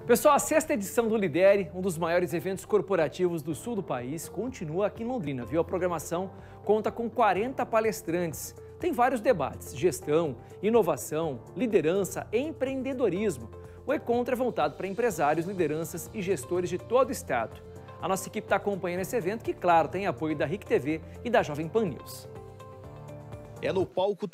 Pessoal, a sexta edição do Lidere, um dos maiores eventos corporativos do sul do país, continua aqui em Londrina, viu? A programação conta com 40 palestrantes. Tem vários debates: gestão, inovação, liderança, empreendedorismo. O encontro é voltado para empresários, lideranças e gestores de todo o estado. A nossa equipe está acompanhando esse evento, que, claro, tem apoio da RIC TV e da Jovem Pan News. É no palco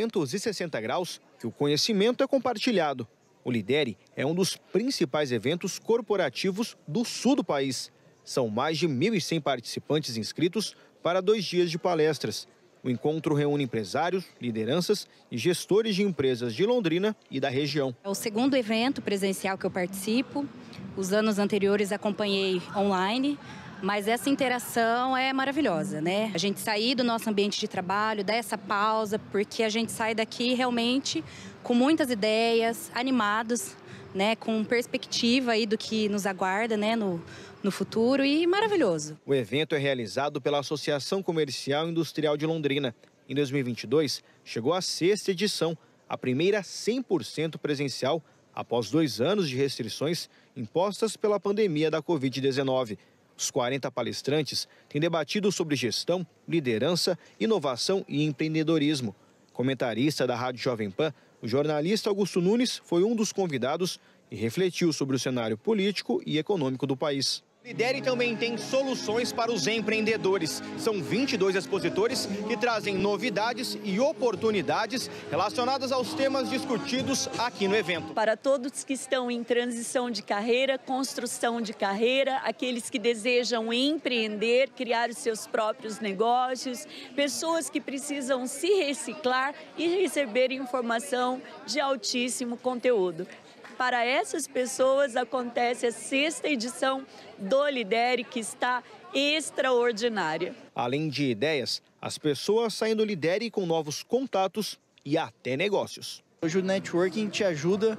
360 graus que o conhecimento é compartilhado. O Lidere é um dos principais eventos corporativos do sul do país. São mais de 1.100 participantes inscritos para 2 dias de palestras. O encontro reúne empresários, lideranças e gestores de empresas de Londrina e da região. É o segundo evento presencial que eu participo. Os anos anteriores acompanhei online, mas essa interação é maravilhosa, né? A gente sair do nosso ambiente de trabalho, dar essa pausa, porque a gente sai daqui realmente com muitas ideias, animados, né? Com perspectiva aí do que nos aguarda, né? No futuro, e maravilhoso. O evento é realizado pela Associação Comercial e Industrial de Londrina. Em 2022, chegou à 6ª edição, a primeira 100% presencial, após 2 anos de restrições impostas pela pandemia da Covid-19. Os 40 palestrantes têm debatido sobre gestão, liderança, inovação e empreendedorismo. Comentarista da Rádio Jovem Pan, o jornalista Augusto Nunes foi um dos convidados e refletiu sobre o cenário político e econômico do país. O Lidere também tem soluções para os empreendedores. São 22 expositores que trazem novidades e oportunidades relacionadas aos temas discutidos aqui no evento. Para todos que estão em transição de carreira, construção de carreira, aqueles que desejam empreender, criar os seus próprios negócios, pessoas que precisam se reciclar e receber informação de altíssimo conteúdo. Para essas pessoas acontece a 6ª edição do Lidere, que está extraordinária. Além de ideias, as pessoas saem do Lidere com novos contatos e até negócios. Hoje o networking te ajuda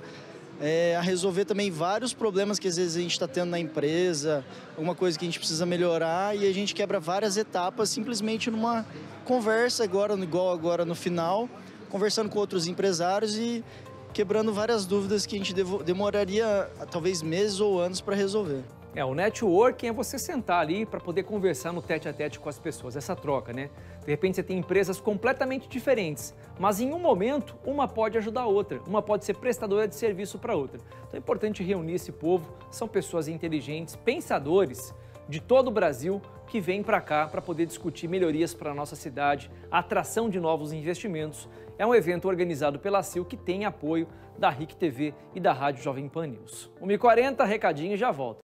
a resolver também vários problemas que às vezes a gente está tendo na empresa, alguma coisa que a gente precisa melhorar, e a gente quebra várias etapas simplesmente numa conversa, igual agora no final, conversando com outros empresários e quebrando várias dúvidas que a gente demoraria talvez meses ou anos para resolver. O networking é você sentar ali para poder conversar no tete-a-tete com as pessoas, essa troca, né? De repente você tem empresas completamente diferentes, mas em um momento uma pode ajudar a outra, uma pode ser prestadora de serviço para outra. Então é importante reunir esse povo, são pessoas inteligentes, pensadores de todo o Brasil que vêm para cá para poder discutir melhorias para a nossa cidade, a atração de novos investimentos. É um evento organizado pela CIL que tem apoio da RIC TV e da Rádio Jovem Pan News. 1h40, recadinho e já volto.